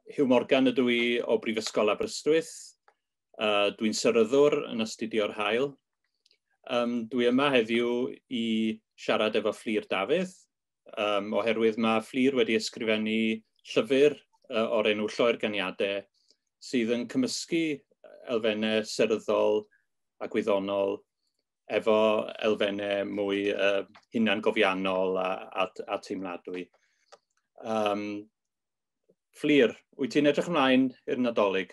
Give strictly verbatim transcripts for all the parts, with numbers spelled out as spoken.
Huw Morgan ydw i o Brifysgol Aberystwyth. Uh, Dwi'n syryddwr yn astudio'r haul. Um, dwi yma heddiw i siarad efo Fflur Dafydd, um, oherwydd mae Fflur wedi ysgrifennu llyfr uh, o'r enw Lloerganiadau sydd yn cymysgu elfennau seryddol a gwyddonol efo elfennau mwy uh, hunangofiannol a, a, a teimladwy. Um, Fflur, wyt ti'n edrych ymlaen i'r Nadolig?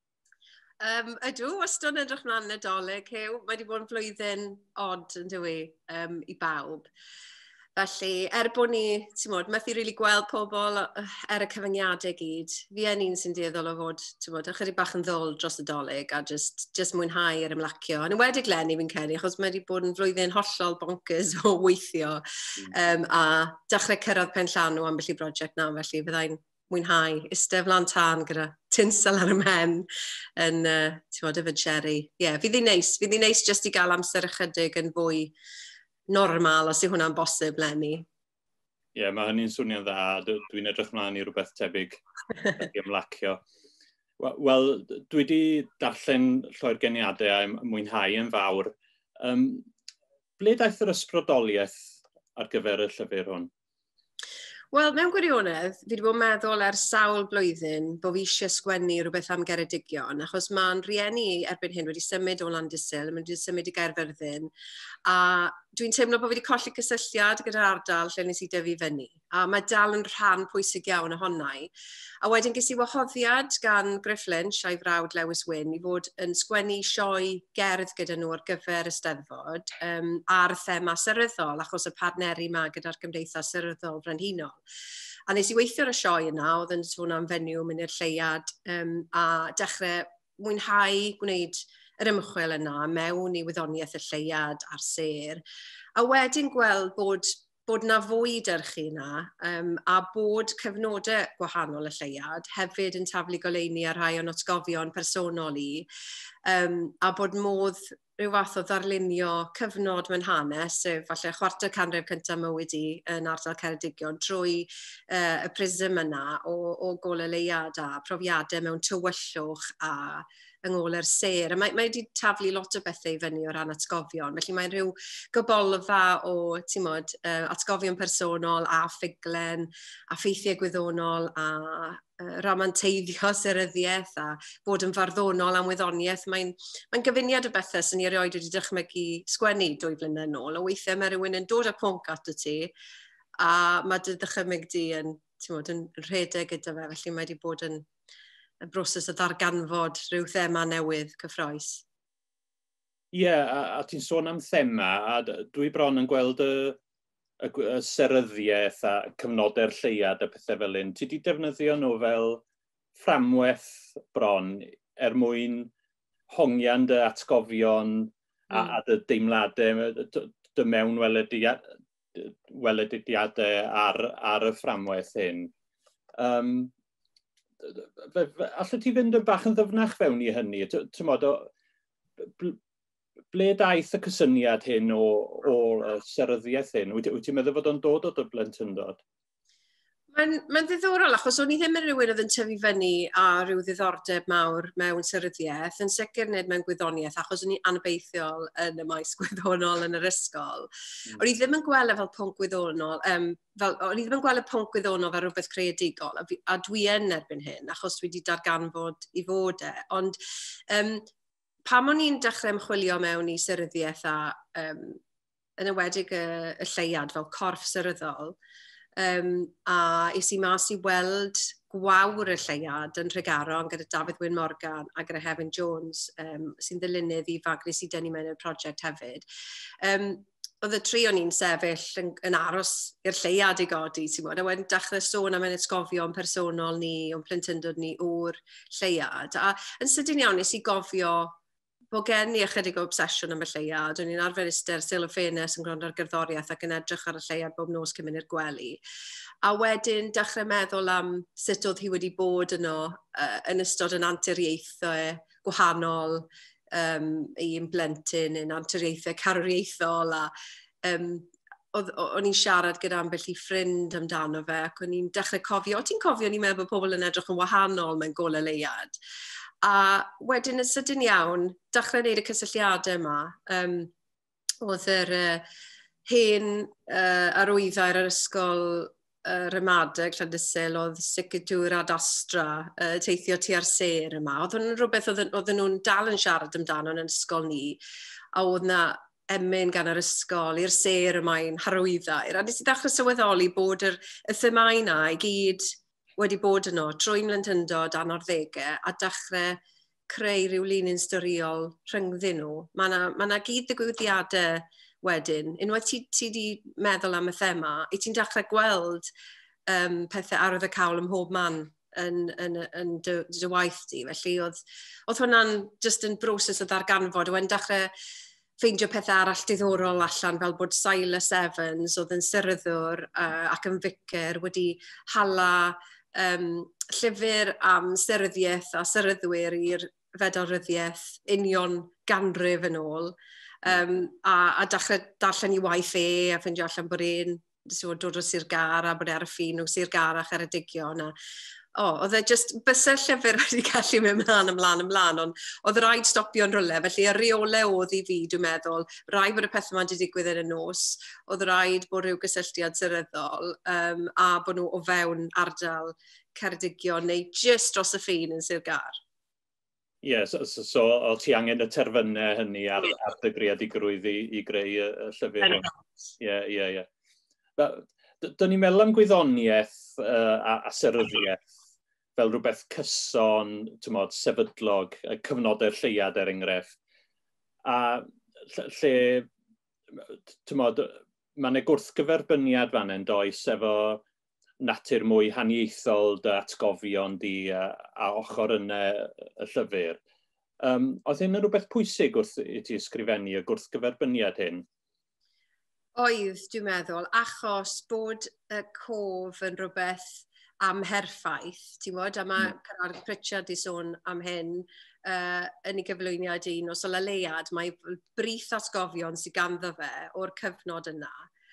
Um, ydw, wastad yn edrych ymlaen Nadolig, Huw. Mae wedi bod yn flwyddyn od yn dywi um, i bawb. Felly, er bod ni, ti'n modd, methu rili gweld pobl er y cyfyngiadau gyd, fi yn un sy'n dieddol o fod, ti'n modd, ychydig bach yn ddol dros y dolyg a just, just mwynhau ar ymlacio. Yn ymwedig lenni fi'n credu, achos mae wedi bod yn flwyddyn hollol bonkers o weithio um, a dechrau cyrraedd pen llanw ambell i brosiect na, felly fyddai'n mwynhau, istedd flan tân gyda tinsel ar y men yn, uh, ti'n modd, efo Jerry. Ie, yeah, fydd hi'n neis, fydd hi'n neis just i gael amser ychydig yn fwy normal, os yw hwnna'n bosib, Lenny. Ie, yeah, mae hynny'n swnio'n dda. Dwi'n edrych mlaen i rhywbeth tebyg i ymlacio. Wel, dwi wedi darllen Lloerganiadau a mwynhau yn fawr. Um, ble daeth yr ysbrydoliaeth ar gyfer y llyfr hwn? Wel, mewn gwirionedd, fi wedi bod yn meddwl ers sawl blwyddyn bod fi eisiau sgwennu rhywbeth am Geredigion, achos mae'n rhieni erbyn hyn wedi symud o Landysul, mae wedi symud i Gaerfyrddin, a dwi'n teimlo bod fi wedi colli cysylltiad gyda'r ardal lle nes i dyfu fyny, a mae dal yn rhan pwysig iawn ohonau. A wedyn ges i wahoddiad gan Gruff Lynch a'i frawd Lewis Wyn i fod yn sgwennu sioe gerdd gyda nhw ar gyfer y Steddfod um, ar thema seryddol, achos y partneri yma gyda'r Gymdeithas Seryddol Frenhinol. A nes i weithio ar y sioe yna, oedd yn sôn am fenyw mynd i'r lleiad um, a dechrau mwynhau gwneud yr ymchwil yna mewn i wyddoniaeth y lleiad a'r ser. A wedyn gweld bod, bod na fwyd ar chi yna um, a bod cyfnodau gwahanol y lleiad hefyd yn taflu goleuni ar rhai o'n atgofion personol i um, a bod modd rhyw fath o ddarlunio cyfnod mewn hanes, sef falle chwarter canrif cyntaf mywyd i yn ardal Ceredigion drwy uh, y prism yna o, o gol y leiad a profiadau mewn tywyllwch a yng ngôl yr ser. Mae, mae wedi taflu lot o bethau i fyny o ran atgofion. Felly mae'n rhyw gybolfa o, ti'n modd, uh, atgofion personol a ffuglen, a ffeithiau gwyddonol, a uh, ramanteiddio seryddiaeth, a bod yn farddonol am wyddoniaeth. Mae'n mae gyfuniad o bethau sy'n i erioed wedi dychmygu sgwennu dwy flynedd nôl. O weithiau mae rhywun yn dod â pwnc at y ti, a mae dy ddychymyg di yn, ti'n modd, yn rhedeg gyda fe. Felly mae wedi bod yn y broses o ddarganfod rhyw thema newydd cyffroes. Ie, yeah, a, a ti'n sôn am thema, a dwi bron yn gweld y, y, y seryddiaeth a cyfnodau'r lleiad a pethau fel hyn. Ti wedi defnyddio nhw fel fframwaith bron er mwyn hongian dy atgofion a, mm. a dy deimladau, dy mewn welediadau ar, ar y fframwaith hyn. Um, Alla ti fynd yn bach yn ddyfnach fewn i hynny? Tymod, ble daeth y cysyniad hyn o, o seryddiaeth hyn? Wyt ti'n meddwl fod o'n dod o dy blentyndod? Mae'n mae ddiddorol, achos o'n i ddim yn rhywun oedd yn tyfu fyny a rhyw ddiddordeb mawr mewn seryddiaeth, yn sicr nid mewn gwyddoniaeth, achos o'n i anbeithiol yn y maes gwyddonol yn yr ysgol. Mm. O'n i ddim yn gweld fel pwnc gwyddonol, um, fel, o'n i ddim yn gweld y pwnc gwyddonol fel rhywbeth creadigol, a, fi, a dwi yn erbyn hyn, achos dwi wedi darganfod i fod e. Ond um, pam o'n i'n dechrau ymchwilio mewn i seryddiaeth a um, yn ywedig y, y lleiad fel corff seryddol, Um, a is i mas i weld gwawr y lleiad yn Tregaron gyda Dafydd Huw Morgan a gyda Hefin Jones um, sy'n ddilynydd ifanc nes i dynnu mewn i'r prosiect hefyd. Um, oedd y tri o'n i'n sefyll yn, yn aros i'r lleiad i godi, ti'n gwybod, a wedyn dechrau sôn am ein atgofion personol ni, o'n plentyndod ni o'r lleiad. A yn sydyn iawn nes i gofio bod gen i ychydig o obsesiwn am y lleiad. O'n i'n arfer ystyr syl o ffenest yn gwrando ar gerddoriaeth ac yn edrych ar y lleiad bob nos cymryd i'r gwely. A wedyn dechrau meddwl am sut oedd hi wedi bod yno uh, yn ystod yn anturiaethau gwahanol um, i'n blentyn, yn anturiaethau carwriaethol a um, o'n i'n siarad gyda ambell i ffrind amdano fe, ac o'n i'n dechrau cofio, o ti'n cofio, ni'n meddwl bod pobl yn edrych yn wahanol mewn golau leiad. A wedyn yn sydyn iawn, dechrau wneud y cysylltiadau yma, um, oedd yr uh, hen uh, arwyddau'r yr ysgol uh, ramadeg Llandysil, oedd sicrtwr ad astra, uh, teithio tua'r ser yma. Oedd hwnnw rhywbeth oedden nhw'n dal yn siarad amdano yn ysgol ni, a oedd na emyn gan yr ysgol, i'r ser yma'n harwyddau. A nes i ddechrau sylweddoli bod yr, y themau yna i gyd wedi bod yno trwy'n mlyntyndod anorddegau a dechrau creu rhyw lunyn storiol rhyngddyn nhw. Mae yna ma na gyd ddigwyddiadau wedyn. Unwaith ti wedi meddwl am y thema, i ti'n dechrau gweld um, pethau arwydd y cawl ym mhob man yn, yn, yn dy, dy waith ti. Felly oedd, oedd hwnna'n just yn broses o ddarganfod. Wedyn dechrau ffeindio pethau arall diddorol allan fel bod Silas Evans oedd yn syryddwr uh, ac yn ficer wedi hala um, llyfr am syryddiaeth a syryddwyr i'r fedolryddiaeth union ganrif yn ôl. Um, a, a dechrau darllen i waith e a ffeindio allan bod e'n dod o Sir Gar a bod e ar y ffin o Sir Gar a Cheredigion. A, o, oedd e just bysau'r llyfr wedi gallu mynd ymlaen, ymlaen, ymlaen, ond oedd rhaid stopio'n rhywle. Felly y reolau oedd i fi, dwi'n meddwl, rhaid bod y pethau yma wedi digwydd yn y nos, oedd rhaid bod rhyw gysylltiad syryddol, um, a bod nhw o fewn ardal Ceredigion neu just dros y ffin yn Sir Gar. Ie, yeah, so, so, so o ti angen y terfynau hynny ar, ar dy greadigrwydd i, i greu y, y llyfr. Ie, ie, ie. Dyna ni'n meddwl am gwyddoniaeth uh, a, a seryddiaeth fel rhywbeth cyson, tymod, sefydlog, cyfnodau'r lleiad er enghraifft. A lle, tymod, mae'n e gwrthgyferbyniad fan yn does efo natur mwy haniaethol dy atgofion di a, a ochr yna y llyfr. Um, oedd hyn yn rhywbeth pwysig wrth i ti ysgrifennu y gwrthgyferbyniad hyn? Oedd, dwi'n meddwl, achos bod y cof yn rhywbeth amherffaith, ti'n bod, a mae mm. Cyrraedd Pritchard di sôn am hyn uh, yn ei gyflwyniad un, os ola leiad, mae brith atgofion sydd ganddo fe o'r cyfnod yna,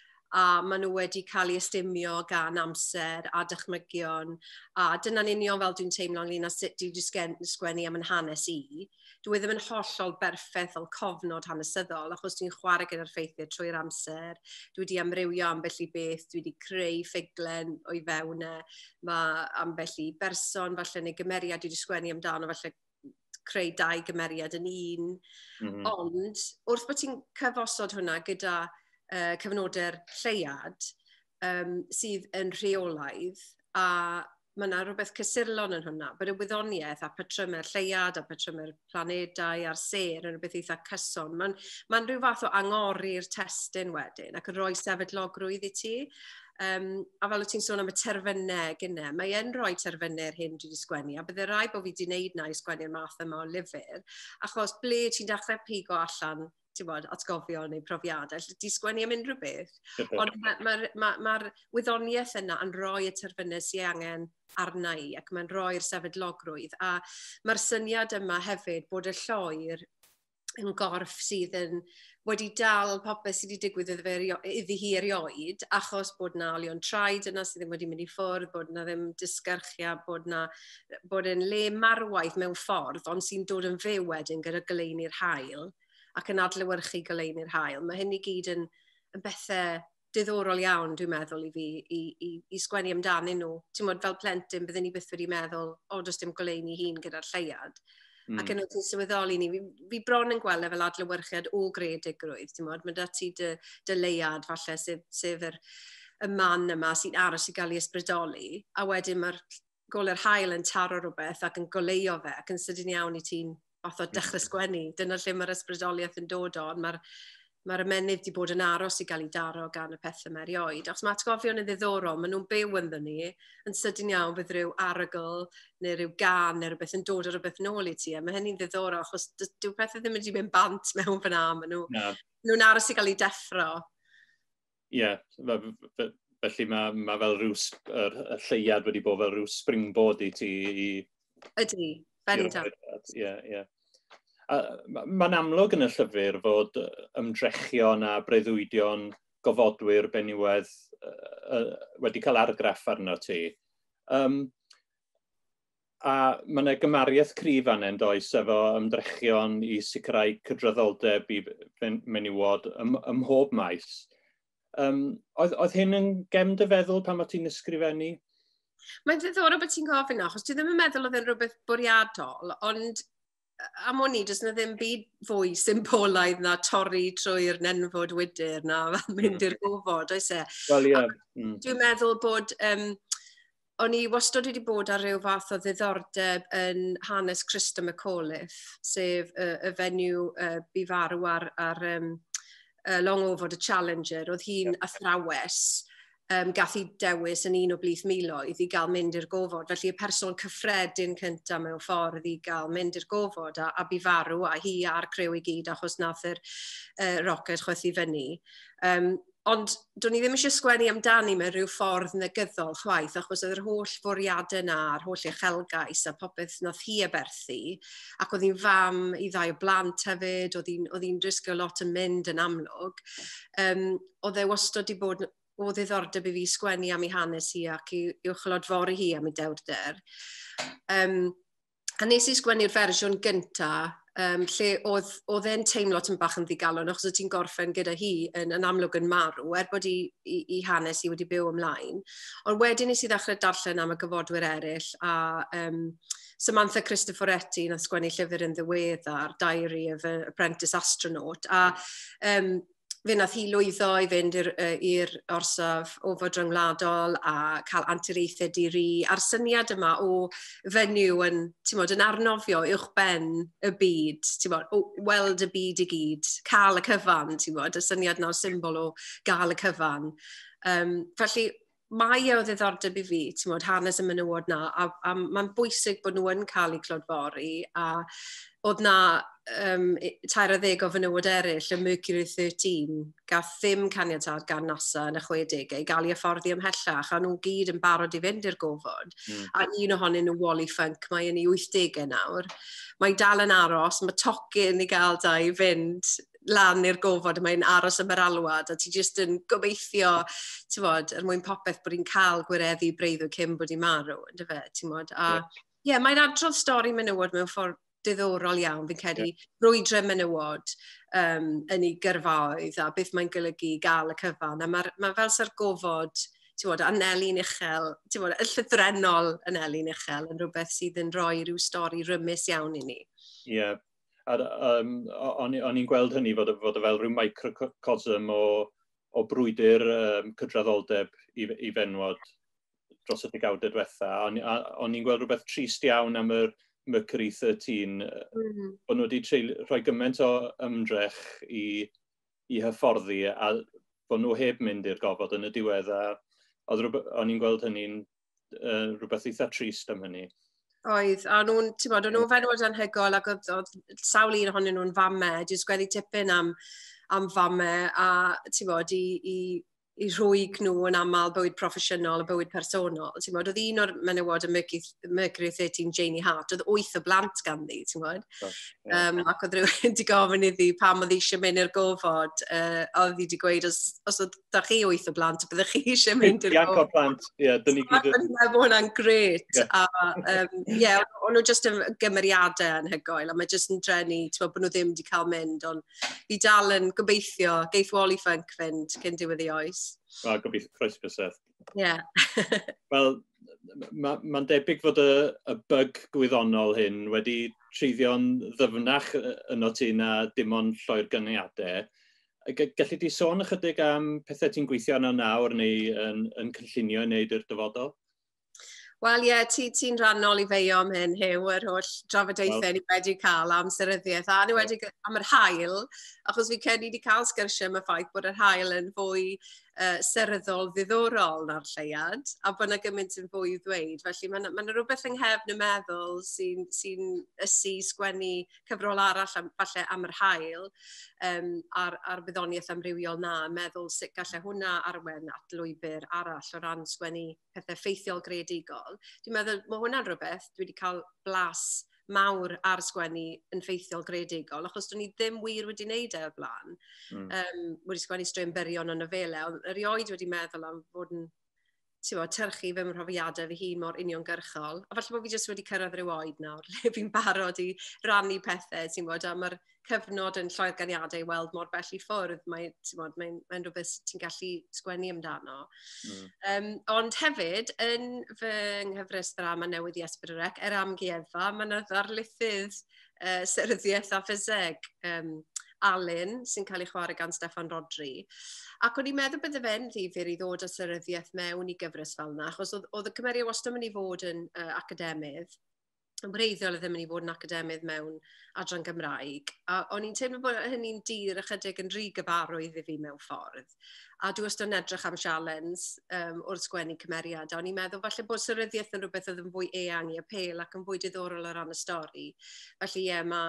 a maen nhw wedi cael ei ystumio gan amser a dychmygion, a dyna'n union fel dwi'n teimlo ynglyn â sut dwi wedi sgwennu am yn hanes i. Dwi ddim yn hollol berffethol cofnod hanesyddol, achos dwi'n chwarae gyda'r ffeithiau trwy'r amser. Dwi wedi amrywio ambell i beth, dwi wedi creu ffuglen o'i fewn e. Mae ambell i berson, falle neu gymeriad dwi wedi sgwennu amdano, falle creu dau gymeriad yn un. Mm-hmm. Ond, wrth bod ti'n cyfosod hwnna gyda uh, cyfnodau'r lleiad um, sydd yn rheolaidd, a mae yna rhywbeth cysurlon yn hwnna, bod y wyddoniaeth a patrymau'r lleiad a patrymau'r planedau a'r ser yn rhywbeth eitha cyson. Mae'n ma rhyw fath o angori'r testyn wedyn ac yn rhoi sefydlogrwydd i ti. Um, a fel o ti'n sôn am y terfynau gyda, mae e'n rhoi terfynau'r hyn dwi wedi sgwennu, a bydde rai bod fi wedi gwneud na i sgwennu'r math yma o lyfr, achos ble ti'n dechrau pigo allan ti'n bod, atgofion neu profiadau, di sgwennu am unrhyw beth. Ond mae'r ma, ma, ma, ma wyddoniaeth yna yn rhoi y terfynau sy'n angen arna i, ac mae'n rhoi'r sefydlogrwydd. A mae'r syniad yma hefyd bod y Lloer yn gorff sydd yn wedi dal popeth sydd wedi digwydd iddi hi erioed, achos bod na olion traed yna sydd ddim wedi mynd i ffwrdd, bod na ddim disgyrchia, bod na bod yn le marwaith mewn ffordd, ond sy'n dod yn fyw wedyn gyda goleuni'r haul, ac yn adlewyrchu goleuni'r haul. Mae hyn i gyd yn, yn bethau diddorol iawn, dwi'n meddwl, i fi, i, i, i sgwennu amdanyn nhw. Ti'n modd, fel plentyn, byddwn ni byth wedi meddwl, o, does dim goleuni hun gyda'r lleiad. Mm. Ac yn oed ti'n sylweddoli ni, fi, fi bron yn gweld fel adlewyrchiad o greadigrwydd, ti'n modd, mae da ti dy, dy leiad, falle, sef, sef yr, y man yma sy'n aros i gael ei ysbrydoli, a wedyn mae'r gole'r haul yn taro rhywbeth ac yn goleio fe, ac yn sydyn iawn i ti'n fath o dechrau sgwennu. Dyna lle mae'r ysbrydoliaeth yn dod on. Mae'r ma ymenydd wedi bod yn aros i gael ei daro gan y pethau mae erioed. Achos mae atgofion yn ddiddorol, maen nhw'n byw ynddo ni, yn sydyn iawn bydd rhyw arogl neu rhyw gan neu rhywbeth yn dod o rhywbeth nôl i ti. A mae hynny'n ddiddorol, achos dyw pethau ddim wedi mynd bant mewn fyna. Maen nhw'n no. nhw aros i gael ei deffro. Ie, yeah, felly mae ma fel rhyw, y lleiad wedi bod fel rhyw springboard i ti i... Ydy. Bendant. Ie, ie. Mae'n amlwg yn y llyfr fod ymdrechion a breuddwydion gofodwyr benywedd uh, wedi cael argraff arno ti. Um, a mae yna gymariaeth cryf anen does efo ymdrechion i sicrhau cydraddoldeb i menywod ym, ym mhob maes. Um, oedd, oedd hyn yn gefn dy feddwl pan mae ti'n ysgrifennu? Mae'n ddiddorol bod ti'n gofyn achos dwi ddim yn meddwl oedd e'n rhywbeth bwriadol, ond am o'n i, does na ddim byd fwy symbolaidd na torri trwy'r nenfod wydyr na mynd mm. i'r gofod, oes e? Wel, ie. Yeah. Mm. Dwi'n meddwl bod, um, o'n i wastad wedi bod ar ryw fath o ddiddordeb yn hanes Christa McAuliffe, sef y, y fenyw uh, bu farw ar, ar um, uh, long ofod y Challenger, oedd hi'n yeah. athrawes, Um, gath i dewis yn un o blith miloedd i gael mynd i'r gofod. Felly y person cyffredin cyntaf mewn ffordd i gael mynd i'r gofod a, a bu farw a hi a'r crew i gyd achos nath yr uh, rocket chwythu fyny. Um, ond do'n i ddim eisiau sgwennu amdani mewn rhyw ffordd negyddol chwaith achos oedd yr holl fwriadau yna, a'r holl uchelgais a popeth nath hi aberthu ac oedd hi'n fam i ddau o blant hefyd, oedd hi'n risgo lot yn mynd yn amlwg. Um, oedd e wastad wedi bod o ddiddordeb i fi sgwennu am ei hanes hi ac i'w chlodfori hi am ei dewrder. Um, a nes i sgwennu'r fersiwn gyntaf, um, lle oedd, oedd e'n teimlo yn bach yn ddigalon, achos oedd ti'n gorffen gyda hi yn, yn amlwg yn marw, er bod i, i, i hanes hi wedi byw ymlaen. Ond wedyn nes i ddechrau darllen am y gyfodwyr eraill, a um, Samantha Cristoforetti nath sgwennu llyfr yn ddiweddar, Diary of an Apprentice Astronaut, a um, fe nath hi lwyddo i fynd i'r orsaf ofod ryngwladol a cael anturiaethau diri, a'r syniad yma o fenyw yn, mod, yn arnofio uwch ben y byd, mod, o weld y byd i gyd, cael y cyfan, mod, y syniad na'r symbol o gael y cyfan. Um, felly, mae o ddiddordeb i fi, mod, hanes y menywod na, a, a mae'n bwysig bod nhw yn cael eu clodfori, a oedd na um, tair a ddeg o fenywod eraill y Mercury thirteen gath ddim caniatad gan NASA yn y chwedegau i gael ei hyfforddi ymhellach a nhw gyd yn barod i fynd i'r gofod. Mm. A un ohonyn nhw, Wally Funk, mae yn ei wythdegau nawr. Mae dal yn aros, mae tocyn i gael da i fynd lan i'r gofod, mae'n aros am yr alwad a ti jyst yn gobeithio, ti'n bod, er mwyn popeth bod hi'n cael gwireddu breuddw cyn bod hi'n marw, dy fe, ti'n bod. A ie, yeah, mae'n adrodd stori menywod mewn ffordd diddorol iawn, fi'n credu yeah. brwydre menywod um, yn ei gyrfaoedd a beth mae'n golygu gael y cyfan. A mae ma fel sa'r gofod, ti'n bod, aneli'n uchel, ti'n bod, y llythrenol aneli'n uchel yn rhywbeth sydd yn rhoi rhyw stori rymus iawn i ni. Ie. Yeah. Um, o'n i'n gweld hynny fod, fod fel rhyw microcosm o, o brwydr um, cydraddoldeb i, i fenwod dros y degawdau diwetha. O'n i'n gweld rhywbeth trist iawn am yr Mercury thirteen, mm-hmm. bod nhw wedi treul, rhoi gymaint o ymdrech i, i hyfforddi a bod nhw heb mynd i'r gofod yn y diwedd. O'n i'n gweld hynny'n uh, rhywbeth eitha trist am hynny. Oedd, a nhw'n, ti'n bod, nhw'n fenwod anhygol ac oedd, oedd sawl un ohonyn nhw'n famau, dwi'n sgwennu tipyn am, am famau a, ti'n bod, i, i, i rhwyg nhw yn aml bywyd proffesiynol a bywyd personol. Ti'n bod, oedd un o'r menywod y Mercury thirteen, Janie Hart, oedd wyth o blant ganddi, ti'n bod. Oh, yeah. um, ac oedd rhywun wedi gofyn iddi pam oedd eisiau mynd i'r gofod, uh, oedd hi wedi gweud, os, os oedd da chi wyth o blant, byddech chi eisiau mynd i'r gofod. Ia'n plant, ie, dyn ni gyd. Mae'n meddwl hwnna'n gret. Yeah. A, um, yeah, o'n nhw jyst yn gymeriadau anhygoel, a mae jyst yn drenu, ti'n bod, bod nhw ddim wedi cael mynd, ond fi dal yn gobeithio, geith Wally Funk fynd cyn diwedd ei oes. Wel, gobeithio croes bysedd. Ie. Wel, mae'n ma debyg fod y, y bug gwyddonol hyn wedi treiddio'n ddyfnach yno ti na dim ond Lloerganiadau. Gallu di sôn ychydig am pethau ti'n gweithio yno nawr neu yn, yn cynllunio i wneud i'r dyfodol? Wel, ie, yeah, ti'n ti rannol i feio am hyn, Huw, yr holl drafodaethau well. Ni wedi cael am syryddiaeth, a ni wedi am yr hael, achos fi cedi wedi cael sgyrsiau am y ffaith bod yr hael yn fwy uh, syryddol ddiddorol na'r lleiad, a bod yna gymaint yn fwy i ddweud. Felly mae yna ma rhywbeth yng nghefn y meddwl sy'n sy ysu sgwennu cyfrol arall am, falle am yr hael um, a'r, ar byddoniaeth amrywiol na, meddwl sut gallai hwnna arwen at lwybr arall o ran sgwennu pethau ffeithiol greadigol. Dwi'n meddwl, mae hwnna'n rhywbeth, dwi wedi cael blas mawr ar sgwennu yn ffeithiol greadigol, achos dyn ni ddim wir wedi wneud e o'r blaen. Mm. Um, wedi sgwennu straeon byrion o nofelau, ond erioed wedi meddwl am fod yn tyrchu fy mhrofiadau fy hun mor uniongyrchol. A falle bod fi jyst wedi cyrraedd rhyw oed nawr, le fi'n barod i rannu pethau, ti'n bod, a mae'r cyfnod yn Lloerganiadau i weld mor bell i ffwrdd, mae'n mae, mae rhywbeth ti'n gallu sgwennu amdano. Mm. Um, ond hefyd, yn fy nghyfres ddrama newydd i Ysbrydrec, er amgueddfa, mae yna ddarlithydd uh, seryddiaeth a ffyseg, um, Alun, sy'n cael ei chwarae gan Steffan Rodri. Ac o'n i'n meddwl bydde fe'n ddifyr i ddod â seryddiaeth mewn i gyfres fel yna, achos oedd, oedd y cymeriad wastad yn mynd i fod yn uh, academydd, yn breiddiol ddim yn mynd i fod yn academydd mewn adran Gymraeg. A o'n i'n teimlo bod hynny'n dir ychydig yn rhy gyfarwydd i fi mewn ffordd. A dwi wastad yn edrych am sialens um, wrth sgwennu cymeriad. A o'n i'n meddwl falle bod seryddiaeth yn rhywbeth oedd yn fwy eang i apel ac yn fwy diddorol o ran y stori. Felly ie, mae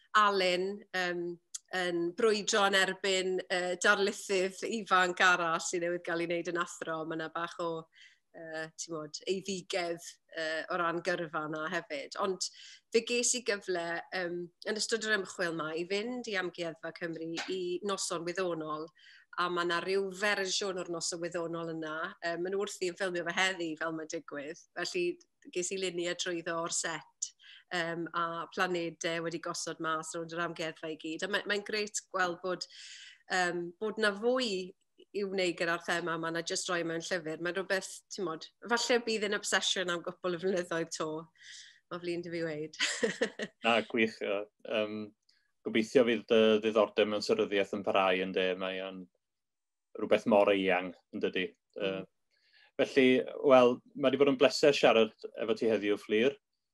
Alun um, yn brwydro yn erbyn uh, darlithydd ifanc arall sy'n newydd gael ei wneud yn athro. Mae yna bach o uh, mod, eiddigedd uh, o ran gyrfa yna hefyd. Ond fe ges i gyfle um, yn ystod yr ymchwil yma i fynd i Amgueddfa Cymru i noson wyddonol. A mae yna rhyw fersiwn o'r noson wyddonol yna. Um, Maen nhw wrthi yn ffilmio fe heddi fel mae'n digwydd. Felly ges i lunia trwyddo o'r set. Um, a planedau wedi gosod mas rwy'n yr amgueddfa i gyd. A mae'n mae greit gweld bod, um, bod na fwy i'w wneud gyda'r thema yma na jyst roi mewn llyfr. Mae'n rhywbeth, ti'n modd, falle bydd yn obsesiwn am gwbl o flynyddoedd to. Mae flin dy fi weid. Na, gwych. Um, gobeithio fydd y ddiddordeb mewn seryddiaeth yn parhau yn de. Mae'n rhywbeth mor eang yn dydy. Mm. Uh, felly, wel, mae wedi bod yn bleser siarad efo ti heddiw, Fflur.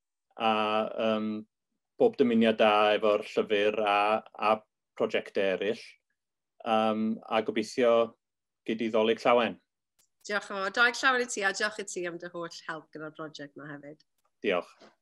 A um, bob dymuniad da efo'r llyfr a, a prosiectau eraill. Um, a gobeithio gyd i ddolig llawen. Diolch o. Daig llawen i ti a diolch i ti am dy holl help gyda'r prosiect yma hefyd. Diolch.